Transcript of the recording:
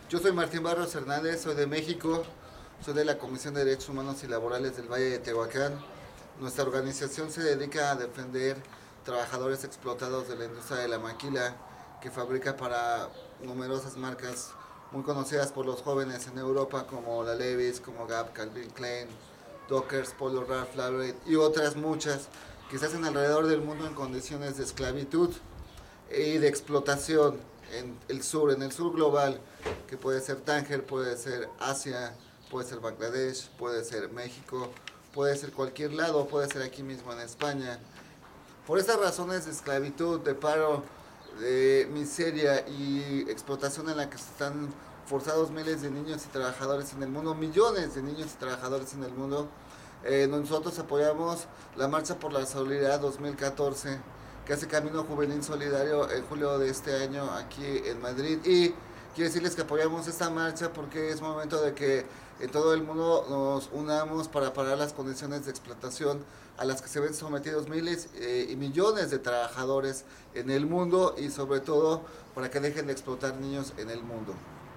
Yo soy Martín Barros Hernández, soy de México, soy de la Comisión de Derechos Humanos y Laborales del Valle de Tehuacán. Nuestra organización se dedica a defender trabajadores explotados de la industria de la maquila, que fabrica para numerosas marcas muy conocidas por los jóvenes en Europa, como la Levi's, como Gap, Calvin Klein, Dockers, Polo Ralph Lauren y otras muchas que se hacen alrededor del mundo en condiciones de esclavitud y de explotación en el sur global, que puede ser Tánger, puede ser Asia, puede ser Bangladesh, puede ser México, puede ser cualquier lado, puede ser aquí mismo en España. Por estas razones de esclavitud, de paro, de miseria y explotación en la que se están forzados miles de niños y trabajadores en el mundo, millones de niños y trabajadores en el mundo, nosotros apoyamos la Marcha por la Solidaridad 2014, que hace Camino Juvenil Solidario en julio de este año aquí en Madrid. Y quiero decirles que apoyamos esta marcha porque es momento de que en todo el mundo nos unamos para parar las condiciones de explotación a las que se ven sometidos miles y millones de trabajadores en el mundo, y sobre todo para que dejen de explotar niños en el mundo.